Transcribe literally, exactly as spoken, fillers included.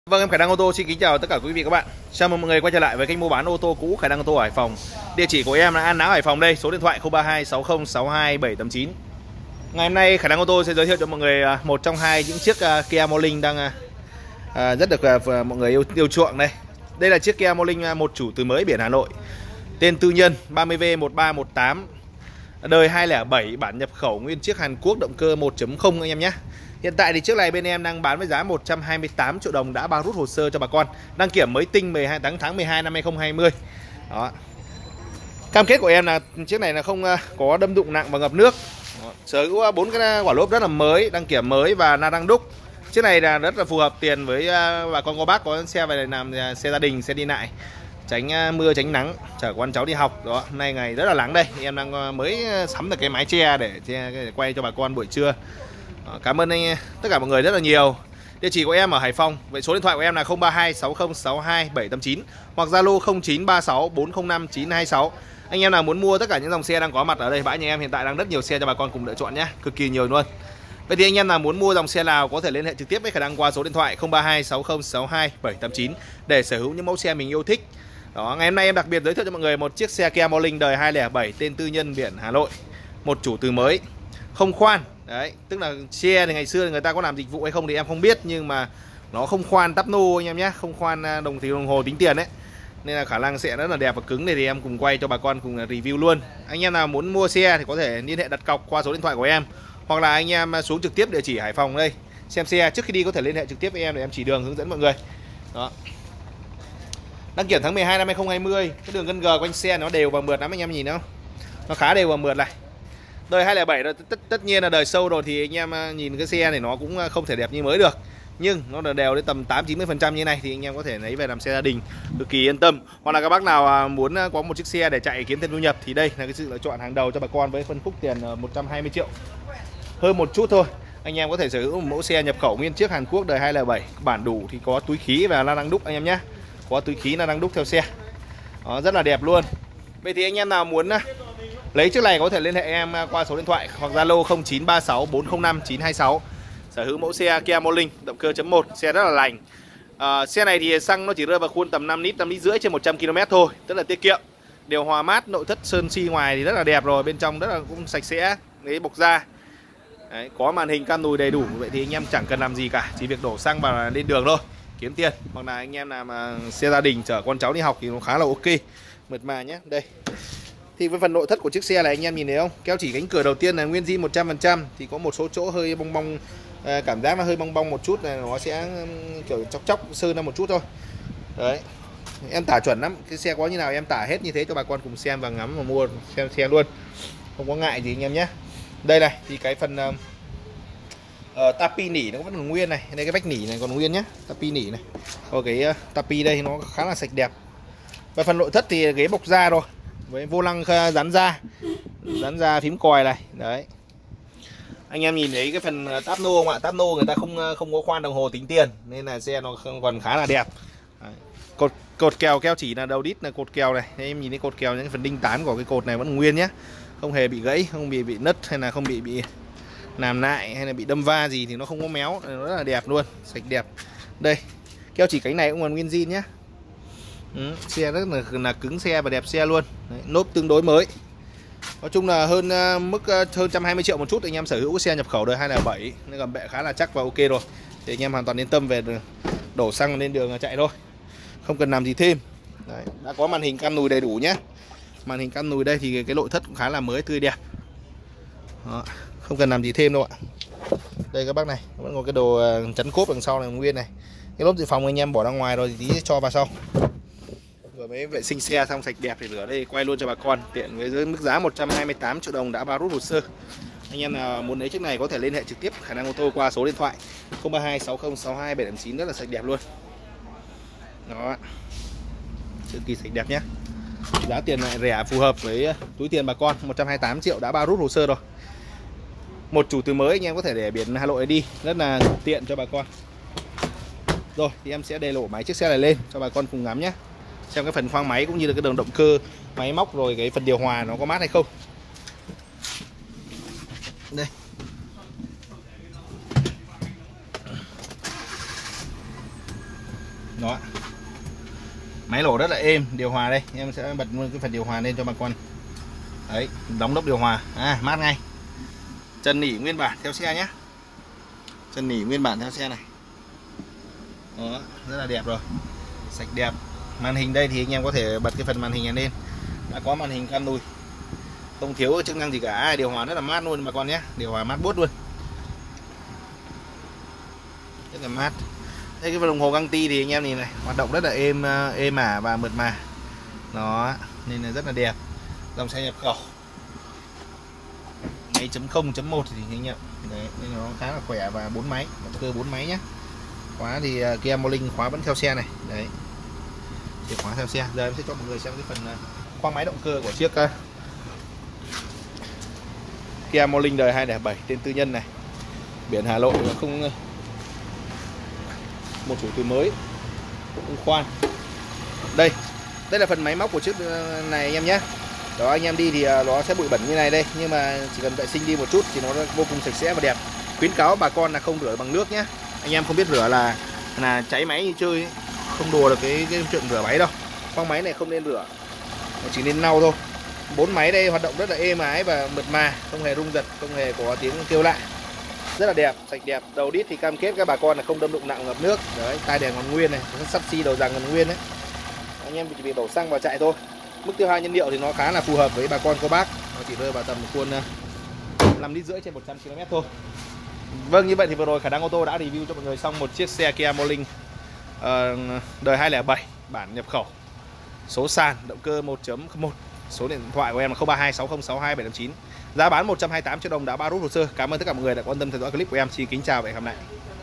Vâng, em Khải Đăng ô tô xin kính chào tất cả quý vị các bạn. Chào mừng mọi người quay trở lại với kênh mua bán ô tô cũ Khải Đăng ô tô Hải Phòng. Địa chỉ của em là An Lão Hải Phòng đây, số điện thoại không ba hai sáu không sáu hai bảy tám chín. Ngày hôm nay Khải Đăng ô tô sẽ giới thiệu cho mọi người một trong hai những chiếc Kia Morning đang rất được mọi người yêu yêu chuộng đây. Đây là chiếc Kia Morning một chủ từ mới biển Hà Nội. Tên tư nhân ba mươi V một ba một tám. Đời hai không không bảy, bản nhập khẩu nguyên chiếc Hàn Quốc, động cơ một chấm không anh em nhé. Hiện tại thì chiếc này bên em đang bán với giá một trăm hai mươi tám triệu đồng, đã bao rút hồ sơ cho bà con. Đăng kiểm mới tinh mười hai tháng tháng mười hai năm hai nghìn không trăm hai mươi. Đó. Cam kết của em là chiếc này là không có đâm đụng nặng và ngập nước. Sở hữu bốn cái quả lốp rất là mới, đăng kiểm mới và la răng đúc. Chiếc này là rất là phù hợp tiền với bà con cô bác có xe về làm xe gia đình, xe đi lại, tránh mưa tránh nắng, chở con cháu đi học. Đó, hôm nay ngày rất là nắng đây, em đang mới sắm được cái mái che để, để quay cho bà con buổi trưa. Đó, cảm ơn anh tất cả mọi người rất là nhiều. Địa chỉ của em ở Hải Phòng. Vậy số điện thoại của em là không ba hai sáu không sáu hai bảy tám chín hoặc Zalo không chín ba sáu bốn không năm chín hai sáu. Anh em nào muốn mua tất cả những dòng xe đang có mặt ở đây bãi nhà em hiện tại đang rất nhiều xe cho bà con cùng lựa chọn nhé, cực kỳ nhiều luôn. Vậy thì anh em nào muốn mua dòng xe nào có thể liên hệ trực tiếp với Khải Đăng qua số điện thoại không ba hai sáu không sáu hai bảy tám chín để sở hữu những mẫu xe mình yêu thích. Đó, ngày hôm nay em đặc biệt giới thiệu cho mọi người một chiếc xe Kia Morning đời hai không không bảy, tên tư nhân biển Hà Nội, một chủ từ mới, không khoan. Đấy, tức là xe thì ngày xưa thì người ta có làm dịch vụ hay không thì em không biết, nhưng mà nó không khoan tắp nô anh em nhé, không khoan đồng thì đồng hồ tính tiền đấy, nên là khả năng sẽ rất là đẹp và cứng. Này thì em cùng quay cho bà con cùng review luôn. Anh em nào muốn mua xe thì có thể liên hệ đặt cọc qua số điện thoại của em, hoặc là anh em xuống trực tiếp địa chỉ Hải Phòng đây xem xe. Trước khi đi có thể liên hệ trực tiếp với em để em chỉ đường hướng dẫn mọi người. Đó. Đăng kiểm tháng mười hai năm hai nghìn không trăm hai mươi. Cái đường gân gờ quanh xe nó đều và mượt lắm anh em nhìn thấy không? Nó khá đều và mượt này. Đời hai không không bảy rồi, tất, tất nhiên là đời sâu rồi thì anh em nhìn cái xe này nó cũng không thể đẹp như mới được, nhưng nó là đều đến tầm tám chín mươi phần trăm như này thì anh em có thể lấy về làm xe gia đình cực kỳ yên tâm. Hoặc là các bác nào muốn có một chiếc xe để chạy kiếm thêm thu nhập thì đây là cái sự lựa chọn hàng đầu cho bà con với phân khúc tiền một trăm hai mươi triệu hơn một chút thôi. Anh em có thể sở hữu một mẫu xe nhập khẩu nguyên chiếc Hàn Quốc đời hai không không bảy, bản đủ thì có túi khí và la răng đúc anh em nhé, có túi khí la răng đúc theo xe. Đó, rất là đẹp luôn. Vậy thì anh em nào muốn lấy chiếc này có thể liên hệ em qua số điện thoại hoặc Zalo không chín ba sáu bốn không năm chín hai sáu. Sở hữu mẫu xe Kia Morning động cơ chấm một, xe rất là lành. À, xe này thì xăng nó chỉ rơi vào khuôn tầm năm lít, năm lít rưỡi trên một trăm ki lô mét thôi, rất là tiết kiệm. Điều hòa mát, nội thất sơn xi ngoài thì rất là đẹp rồi, bên trong rất là cũng sạch sẽ, cái bọc da. Đấy, có màn hình cam lùi đầy đủ, vậy thì anh em chẳng cần làm gì cả, chỉ việc đổ xăng vào lên đường thôi, kiếm tiền. Hoặc là anh em làm xe gia đình chở con cháu đi học thì nó khá là ok, mượt mà nhé. Đây. Thì với phần nội thất của chiếc xe này anh em nhìn thấy không? Keo chỉ cánh cửa đầu tiên là nguyên zin một trăm phần trăm, thì có một số chỗ hơi bong bong, cảm giác nó hơi bong bong một chút này, nó sẽ kiểu chóc chóc sơn ra một chút thôi. Đấy. Em tả chuẩn lắm, cái xe có như nào em tả hết như thế cho bà con cùng xem và ngắm và mua xem xe luôn. Không có ngại gì anh em nhé. Đây này thì cái phần uh, uh, tapi nỉ nó vẫn còn nguyên này, đây cái vách nỉ này còn nguyên nhé, tapi nỉ này. Có cái uh, tapi đây nó khá là sạch đẹp. Và phần nội thất thì ghế bọc da rồi, với vô lăng dán da, dán da phím còi này. Đấy. Anh em nhìn thấy cái phần táp nô không ạ? Táp nô người ta không không có khoan đồng hồ tính tiền nên là xe nó còn khá là đẹp. Đấy. Cột cột kèo keo chỉ là đầu đít là cột kèo này. Thế em nhìn thấy cột kèo, những phần đinh tán của cái cột này vẫn nguyên nhé, không hề bị gãy, không bị bị nứt hay là không bị bị làm lại hay là bị đâm va gì thì nó không có méo, nó rất là đẹp luôn, sạch đẹp. Đây, keo chỉ cánh này cũng còn nguyên zin nhé. Ừ, xe rất là, là cứng xe và đẹp xe luôn. Đấy, nốp tương đối mới. Nói chung là hơn uh, mức uh, hơn một trăm hai mươi triệu một chút anh em sở hữu xe nhập khẩu đời hai không không bảy, nên gầm bệ khá là chắc và ok rồi. Thì anh em hoàn toàn yên tâm về đổ xăng lên đường chạy thôi, không cần làm gì thêm. Đấy, đã có màn hình cam lùi đầy đủ nhé. Màn hình cam lùi đây thì cái nội thất cũng khá là mới tươi đẹp. Đó, không cần làm gì thêm đâu ạ. Đây các bác này, vẫn có cái đồ chắn cốp đằng sau này nguyên này. Cái lốp dự phòng anh em bỏ ra ngoài rồi thì tí cho vào sau. Vừa mới vệ sinh xe xong sạch đẹp thì rửa đây quay luôn cho bà con tiện với mức giá một trăm hai mươi tám triệu đồng đã bao rút hồ sơ. Anh em nào muốn lấy chiếc này có thể liên hệ trực tiếp Khải Đăng ô tô qua số điện thoại không ba hai sáu không sáu hai bảy tám chín, rất là sạch đẹp luôn. Đó, cực kỳ sạch đẹp nhé. Giá tiền lại rẻ phù hợp với túi tiền bà con, một trăm hai mươi tám triệu đã bao rút hồ sơ rồi. Một chủ từ mới anh em có thể để biển Hà Nội đi, rất là tiện cho bà con. Rồi thì em sẽ đề lộ máy chiếc xe này lên cho bà con cùng ngắm nhé, xem cái phần khoang máy cũng như là cái đường động cơ, máy móc rồi cái phần điều hòa nó có mát hay không. Đây. Đó. Máy nổ rất là êm, điều hòa đây, em sẽ bật luôn cái phần điều hòa lên cho bà con. Đấy, đóng nắp điều hòa, à mát ngay. Chân nỉ nguyên bản theo xe nhé. Chân nỉ nguyên bản theo xe này. Đó, rất là đẹp rồi. Sạch đẹp. Màn hình đây thì anh em có thể bật cái phần màn hình này lên. Đã có màn hình can đùi. Không thiếu chức năng gì cả, điều hòa rất là mát luôn bà con nhé. Điều hòa mát buốt luôn. Rất là mát. Đây cái đồng hồ găng ti thì anh em nhìn này, hoạt động rất là êm êm ả và mượt mà. Đó, nên là rất là đẹp. Dòng xe nhập khẩu máy chấm không chấm một thì anh em đấy, nên nó khá là khỏe và bốn máy, động cơ bốn máy nhé. Khóa thì uh, Kia Morning khóa vẫn theo xe này, đấy, chìa khóa theo xe. Giờ em sẽ cho mọi người xem cái phần uh, khoang máy động cơ của chiếc uh, Kia Morning đời hai không không bảy tên tư nhân này, biển Hà Nội, nó không uh, một chủ từ mới, không khoan. Đây, đây là phần máy móc của chiếc này anh em nhé. Đó, anh em đi thì nó sẽ bụi bẩn như này đây, nhưng mà chỉ cần vệ sinh đi một chút thì nó vô cùng sạch sẽ và đẹp. Khuyến cáo bà con là không rửa bằng nước nhé. Anh em không biết rửa là là cháy máy như chơi ấy. Không đùa được cái, cái chuyện rửa máy đâu. Khoang máy này không nên rửa, chỉ nên lau thôi. Bốn máy đây hoạt động rất là êm ái và mượt mà, không hề rung giật, không hề có tiếng kêu lạ. Rất là đẹp, sạch đẹp. Đầu đít thì cam kết các bà con là không đâm đụng nặng ngập nước. Đấy, tai đèn còn nguyên này, sắt xi đầu giằng còn nguyên đấy. Anh em chỉ việc đổ xăng vào chạy thôi. Mức tiêu hao nhiên liệu thì nó khá là phù hợp với bà con cô bác, nó chỉ rơi vào tầm khuôn năm lít rưỡi trên một trăm ki lô mét thôi. Vâng, như vậy thì vừa rồi Khả Năng Ô Tô đã review cho mọi người xong một chiếc xe Kia Morning uh, đời hai không không bảy bản nhập khẩu, số sàn, động cơ một chấm một. Số điện thoại của em là không ba hai sáu không sáu hai bảy tám chín. Giá bán một trăm hai mươi tám triệu đồng, đã bao rút hồ sơ. Cảm ơn tất cả mọi người đã quan tâm theo dõi clip của em. Xin kính chào và hẹn gặp lại.